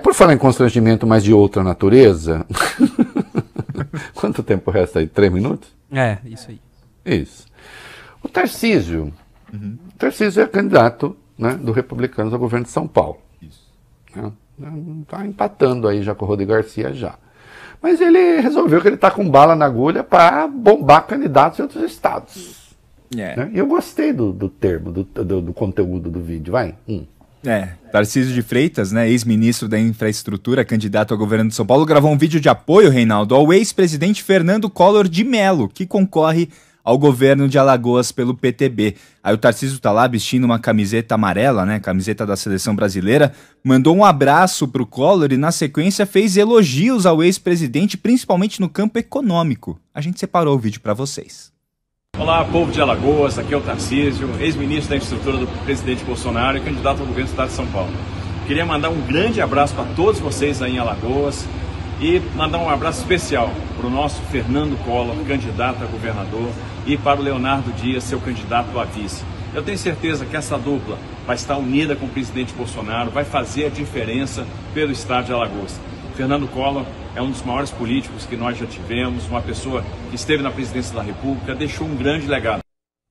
por falar em constrangimento, mas de outra natureza, quanto tempo resta aí? 3 minutos? É, isso aí. Isso. O Tarcísio, o Tarcísio é candidato, né, do Republicanos ao governo de São Paulo. Isso. Está empatando aí já com o Rodrigo Garcia já. Mas ele resolveu que ele está com bala na agulha para bombar candidatos em outros estados. Né? E eu gostei do termo, do conteúdo do vídeo. Vai. Tarcísio de Freitas, né, ex-ministro da Infraestrutura, candidato ao governo de São Paulo, gravou um vídeo de apoio, Reinaldo, ao ex-presidente Fernando Collor de Mello, que concorre ao governo de Alagoas pelo PTB. Aí o Tarcísio tá lá vestindo uma camiseta amarela, né, camiseta da seleção brasileira, mandou um abraço pro Collor e na sequência fez elogios ao ex-presidente, principalmente no campo econômico. A gente separou o vídeo para vocês. Olá, povo de Alagoas, aqui é o Tarcísio, ex-ministro da Infraestrutura do presidente Bolsonaro e candidato ao governo do estado de São Paulo. Queria mandar um grande abraço para todos vocês aí em Alagoas e mandar um abraço especial para o nosso Fernando Collor, candidato a governador, e para o Leonardo Dias, seu candidato a vice. Eu tenho certeza que essa dupla vai estar unida com o presidente Bolsonaro, vai fazer a diferença pelo estado de Alagoas. Fernando Collor é um dos maiores políticos que nós já tivemos, uma pessoa que esteve na presidência da República, deixou um grande legado.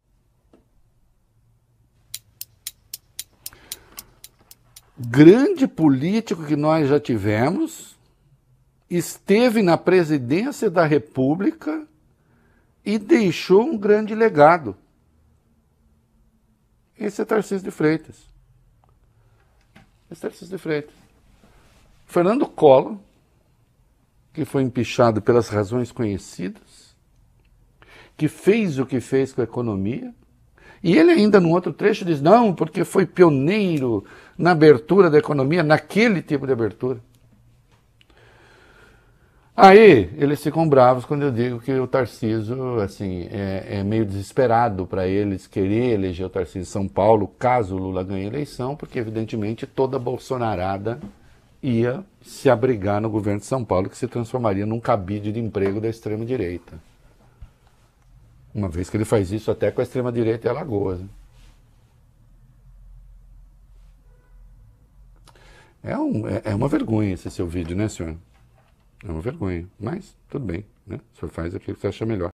Grande político que nós já tivemos, esteve na presidência da República e deixou um grande legado. Esse é Tarcísio de Freitas. Esse é Tarcísio de Freitas. Fernando Collor, que foi empichado pelas razões conhecidas, que fez o que fez com a economia, e ele ainda num outro trecho diz, não, porque foi pioneiro na abertura da economia, naquele tipo de abertura. Aí, eles ficam bravos quando eu digo que o Tarcísio, assim, é meio desesperado para eles querer eleger o Tarcísio em São Paulo, caso o Lula ganhe a eleição, porque, evidentemente, toda a bolsonarada ia se abrigar no governo de São Paulo, que se transformaria num cabide de emprego da extrema-direita. Uma vez que ele faz isso até com a extrema-direita em Alagoas. É uma vergonha esse seu vídeo, né, senhor? É uma vergonha, mas tudo bem, né? O senhor faz aquilo que você acha melhor.